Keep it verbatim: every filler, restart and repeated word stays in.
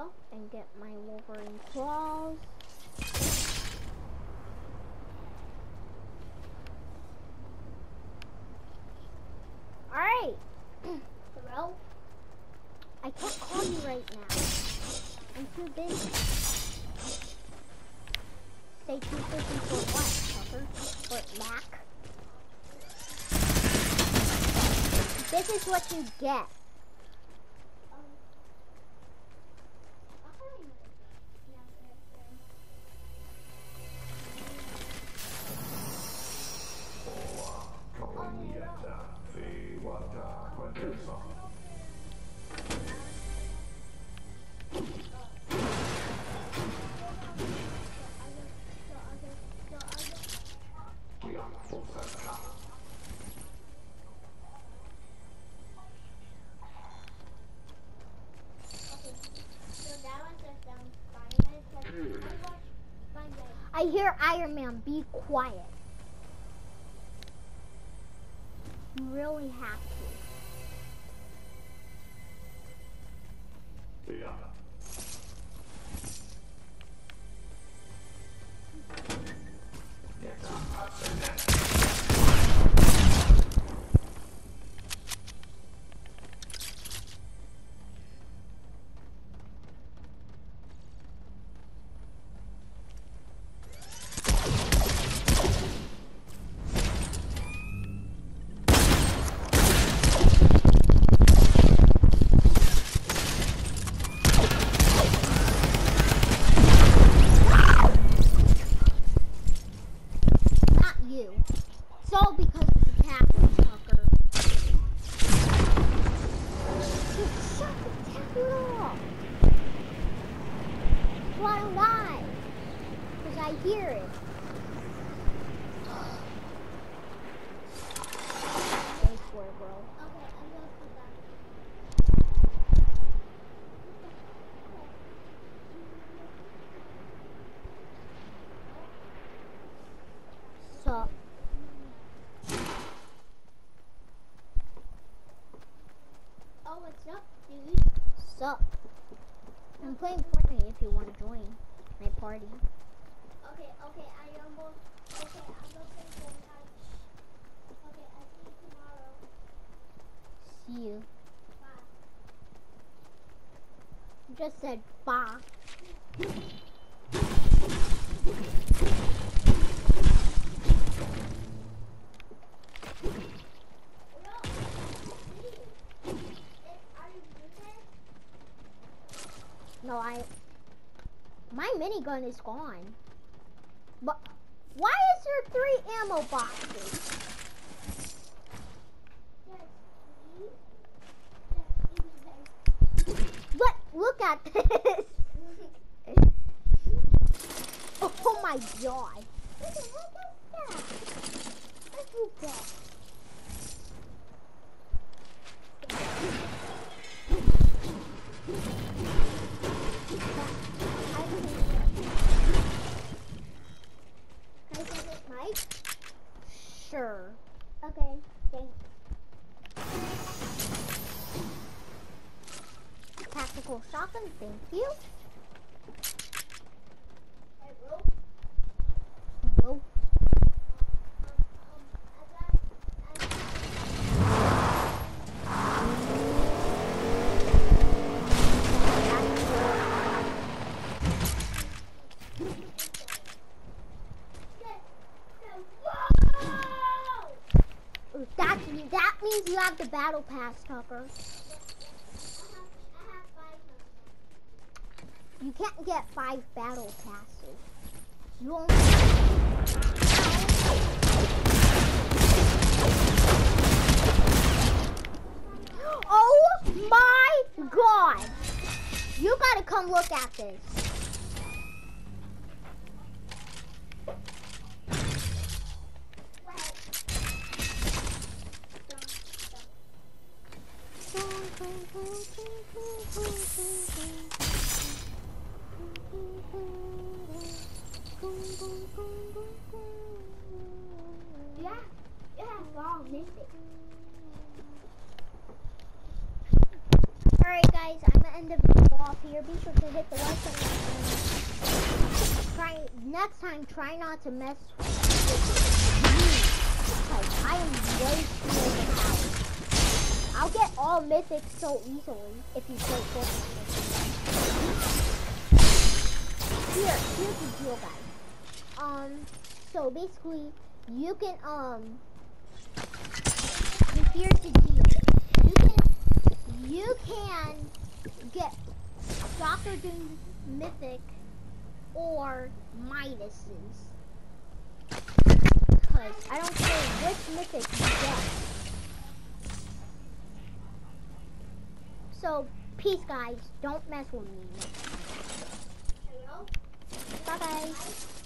and get my Wolverine claws. Alright. Hello? I can't call you right now. I'm too busy. Stay too busy for what, Tucker? For Mac? This is what you get. I hear Iron Man, be quiet. You really have to. Yeah. Sup? I'm playing Fortnite if you want to join my party. Okay, okay, I almost, okay, I'm gonna play Fortnite. Okay, I'll see you tomorrow. See you. Bye. You just said bye. No, I, my minigun is gone. But why is there three ammo boxes? But look at this. Oh my god. What the heck is that? What is that? Can I take it, Mike? Sure. Okay, thanks. Tactical shotgun, thank you. Hey, bro. Nope. That, that means you have the battle pass, Tucker. You can't get five battle passes. You only Oh my god! You gotta come look at this. Yeah, yeah, wow, missed it. Alright guys, I'm gonna end the video off here. Be sure to hit next time, try not to mess with me. Because I am way too overpowered. I'll get all mythics so easily if you play Fortnite. Here, here's the deal, guys. Um, so basically, you can, um, here's the deal. You can, you can get Doctor Doom Mythic or Midases. Because I don't care which Mythic you get. So, peace, guys. Don't mess with me. Bye-bye.